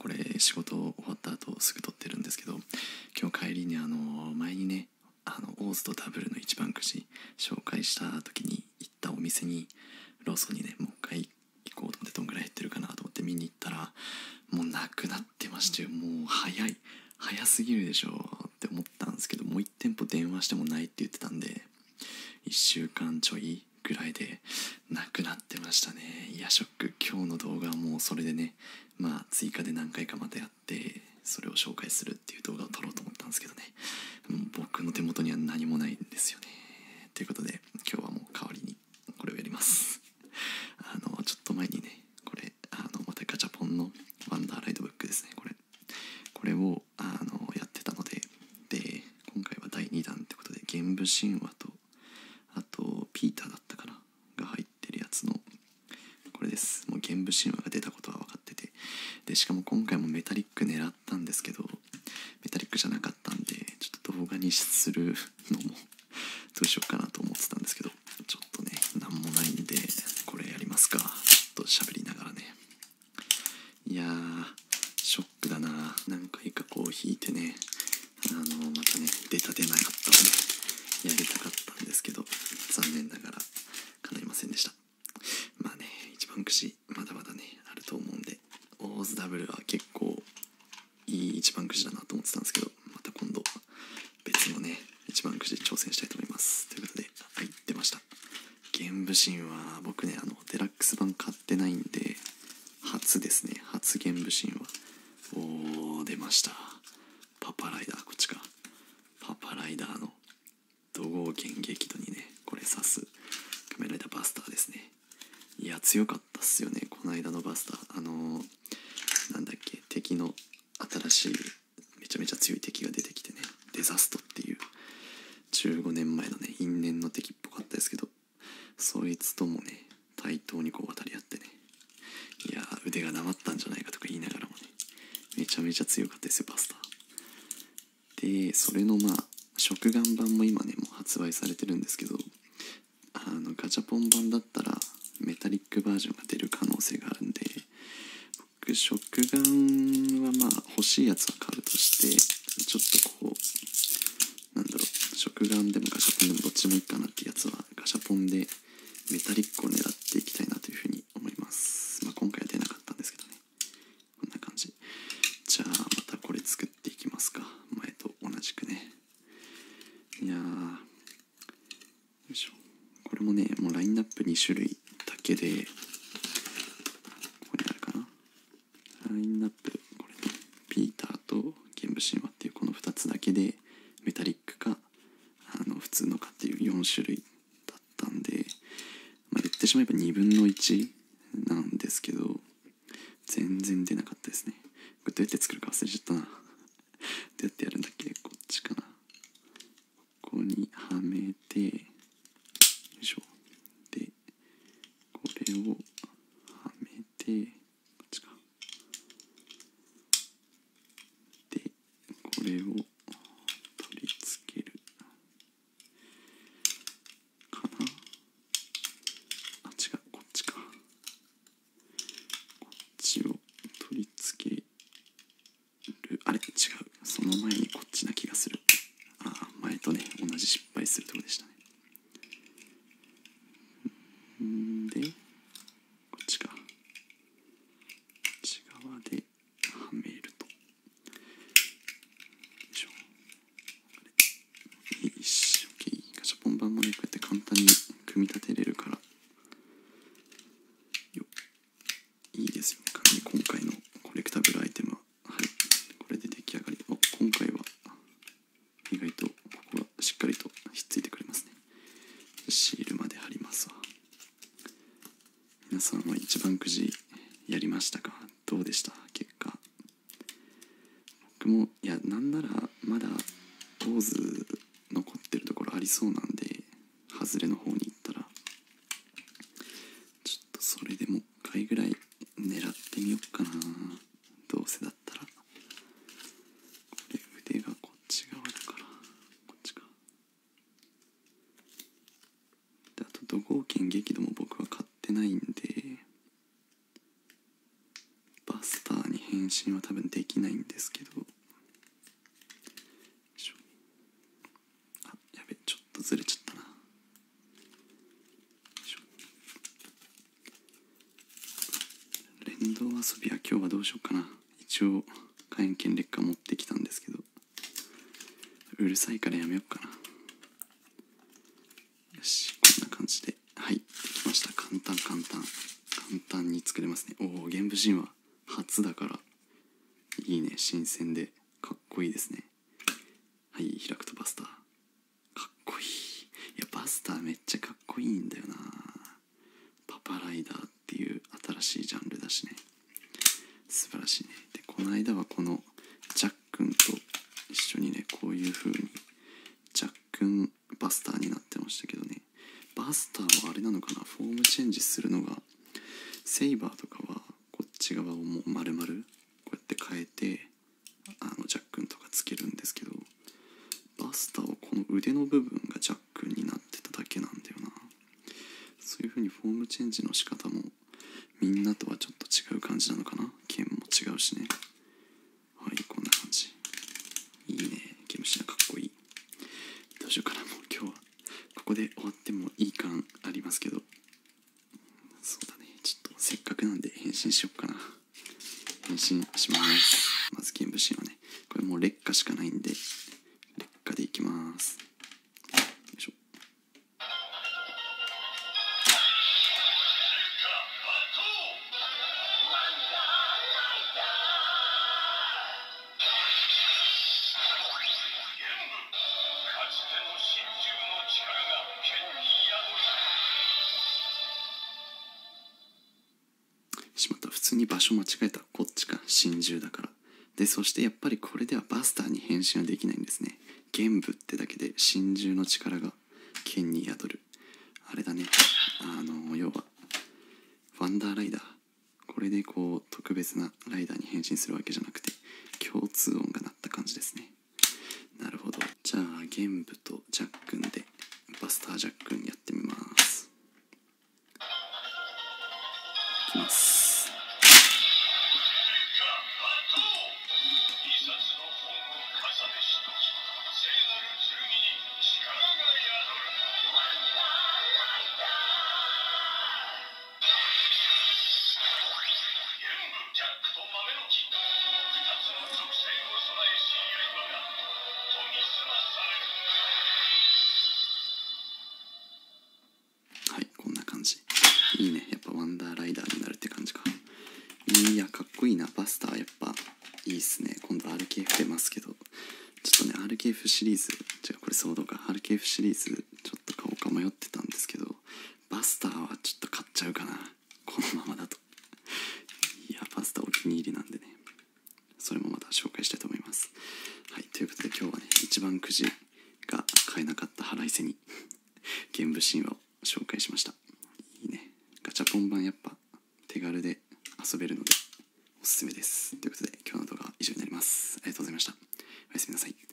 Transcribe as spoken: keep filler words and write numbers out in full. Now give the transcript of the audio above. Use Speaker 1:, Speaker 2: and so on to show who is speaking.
Speaker 1: これ仕事終わった後すぐ撮ってるんですけど、今日帰りにあの前にねあのオーズとダブルの一番くじ紹介した時に行ったお店にローソンにねもう一回行こうと思って、どんぐらい減ってるかなと思って見に行ったらもうなくなってまして、もう早い早すぎるでしょって思ったんですけど、もういち店舗電話してもないって言ってたんでいっしゅうかんちょいぐらいでなくなってましたね。いやショック。今日の動画はもうそれでね、まあ追加で何回かまたやってそれを紹介するっていう動画を撮ろうと思ったんですけどね、もう僕の手元には何もないんですよね。ということで今日はもう代わりにこれをやりますあのちょっと前にねこれあのまたガチャポンのワンダーライドブックですね、これこれをあのやってたので、で今回はだいにだんってことで玄武神話とあとピーターだったかなが入ってるやつのこれです。もう玄武神話が出たことは分かってて、でしかも今回もメタリック狙ったんですけどメタリックじゃなかったんで、ちょっと動画にするのもどうしようかなと思ってたんですけど、ちょっとねなんもないんでこれやりますか。ちょっと喋りながらね。いやーショックだな。何回かこう引いてね、あのまたね出た出なかったのでやりたかったんですけど残念ながら叶いませんでした。まあね一番くじまだまだねあると思うんで、オーズダブルは結構いい一番くじだなと思ってたんですけど、また今度別のね一番くじ挑戦したいと思います。ということではい出ました。玄武神は僕ねあのデラックス版買ってないんで初ですね。初玄武神はおー出ました。パパライダー、こっちか。パパライダーの怒号剣激怒にねこれ刺す仮面ライダーバスターですね。いや強かったっすよねこの間のバスター。あのー、なんだっけ敵の新しいめちゃめちゃ強い敵が出てきてね、デザストっていうじゅうごねんまえのね因縁の敵っぽかったですけど、そいつともね対等にこう渡り合ってね、いや腕がなまったんじゃないかとか言いながらもねめちゃめちゃ強かったですよバスターで。それのまあ食玩版も今ねもう発売されてるんですけど、あのガチャポン版だったらメタリックバージョンが出る可能性があるんで、僕食玩はまあ欲しいやつは買うとして、ちょっとこうなんだろう食玩でもガシャポンでもどっちもいいかなってやつはガシャポンでメタリックを狙っていきたいなというふうに思います。まあ今回は出なかったんですけどね、こんな感じ。じゃあまたこれ作っていきますか、前と同じくね。いやーよいしょ。これもねもうラインナップにしゅるいだけで、ここにあるかな、ラインナップこれねピーターと玄武神話っていうこのふたつだけでメタリックかあの普通のかっていうよんしゅるいだったんで、まあ、言ってしまえばにぶんのいちなんですけど全然出なかったですね。これどうやって作るか忘れちゃったなどうやってやるんだっけ、こっちかな。ここにはめてよいしょ。でこれをはめてこっちか。でこれを取り付けるかな。あ違うこっちか。こっちを取り付ける、あれ違う、その前にこっちな気がする。あ前とね同じ失敗するとこでしたね。んでこっちか、こっち側ではめるとよいしょ。あれよし OK。 ガシャポン版もねこうやって簡単に組み立てれるからよいいですよね。今回のコレクタブルアイテムははいこれで出来上がり。お今回は意外とここがしっかりとひっついてくれますね。シールまで貼りますわ。皆さんは一番くじやりましたか？どうでした結果。僕もいやなんならまだオーズ残ってるところありそうなんで、外れの方に行ったらちょっとそれでもう一回ぐらい狙ってみよっかな。どうせだったらこれ腕がこっち側だからこっちか。であと怒号剣激怒も僕は買ってないんでバスターに変身は多分できないんですけど、あ、やべ、ちょっとずれちゃったな。連動遊びは今日はどうしようかな。一応火炎剣劣化持ってきたんですけど、うるさいからやめようかな。よし、こんな感じで、はい、できました。簡単簡単簡単に作れますね。おお、原武神話初だからいいね。新鮮でかっこいいですね。はい、開くとバスター、かっこいい。いや、バスターめっちゃかっこいいんだよな。パパライダーっていう新しいジャンルだしね、素晴らしいね。で、この間はこのジャックンと一緒にね、こういう風にジャックンバスターになってましたけどね。バスターはあれなのかな、フォームチェンジするのが、セイバーとかはこっち側をもう丸々こうやって変えて、あのジャックンとかつけるんですけど、バスターはこの腕の部分がジャックンになってただけなんだよな。そういう風にフォームチェンジの仕方もみんなとはちょっと違う感じなのかな。剣も違うしね。はい、こんな感じ。いいね、ゲームシナかっこいい。どうしようかな。もう今日はここで終わってもいい感ありますけど、そうだね、ちょっとせっかくなんで変身しよっかな。変身します。まずゲームシーンはね、これもう劣化しかないんで劣化でいきます。よいしょ。しまった、普通に場所間違えた。こっちか、真珠だから。で、そしてやっぱりこれではバスターに変身はできないんですね。玄武ってだけで真珠の力が剣に宿る。あれだね、あの要はワンダーライダー、これでこう特別なライダーに変身するわけじゃなくて、共通音が鳴った感じですね。なるほど。じゃあ玄武とジャックンでバスタージャックンやってみます。いきます。はい、こんな感じ。いいね、やっぱワンダーライダーになるって感じか。いや、かっこいいな。バスターやっぱいいっすね。今度 アールケーエフ 出ますけど、ちょっとね アールケーエフ シリーズ、違う、これソードか。 アールケーエフ シリーズちょっと買おうか迷ってたんですけど、バスターはちょっと買っちゃうかな、このままだと。いや、バスターお気に入りなんでね、それもまた紹介したいと思います。はい、ということで今日はね、一番くじが買えなかった腹いせに玄武神話を紹介しました。いいね、ガチャポン版やっぱ手軽で遊べるのでおすすめです。ということで今日の動画は以上になります。ありがとうございました。おやすみなさい。